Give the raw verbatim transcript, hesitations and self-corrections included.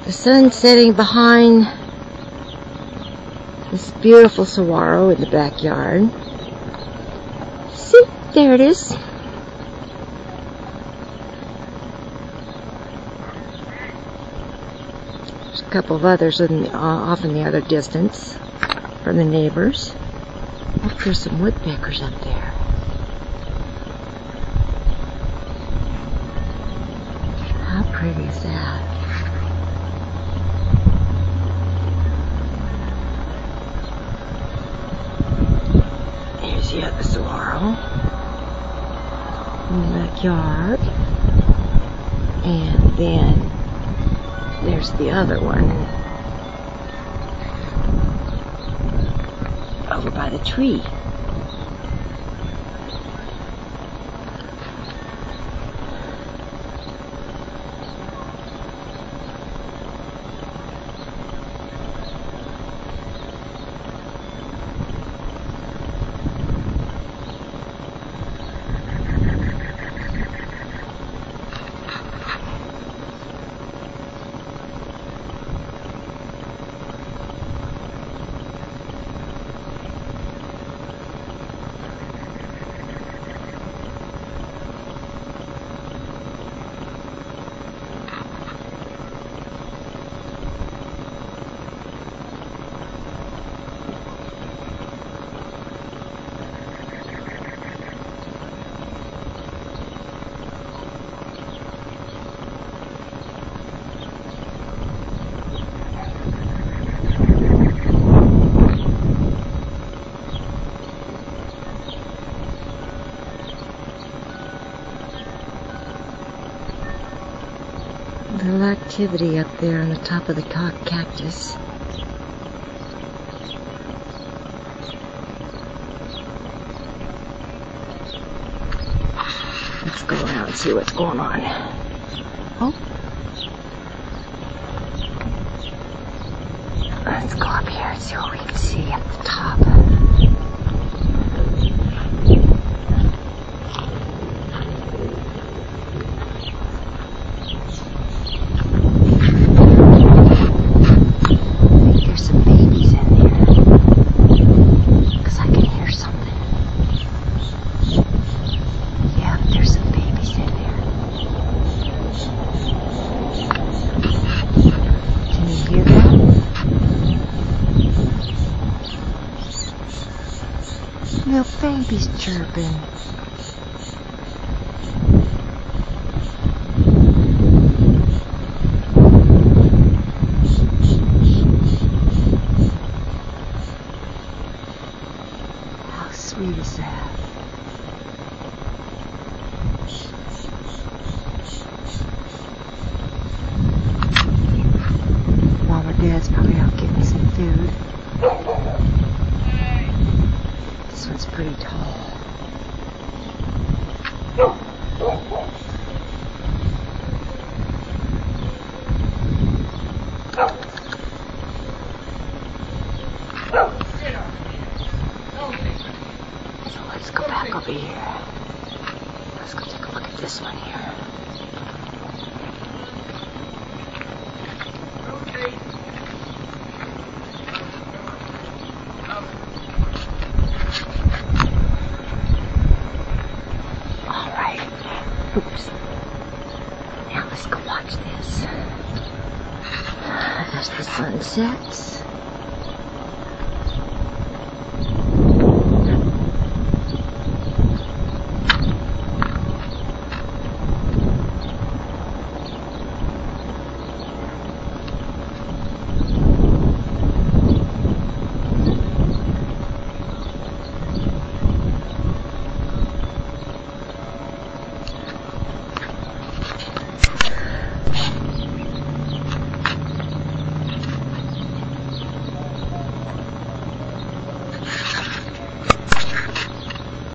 The sun setting behind this beautiful saguaro in the backyard. See, there it is. There's a couple of others in the, uh, off in the other distance from the neighbors. Look, there's some woodpeckers up there. How pretty is that? Here's the other saguaro in the backyard. And then there's the other one over by the tree. Little activity up there on the top of the cactus. Let's go around and see what's going on. Oh. Let's go up here and see what we can see at the top. Little babies chirping. How sweet is that? Mom or Dad's probably out getting some food. This one's pretty tall. So let's go back over here. Let's go take a look at this one here. Oops. Now let's go watch this. As the sun sets.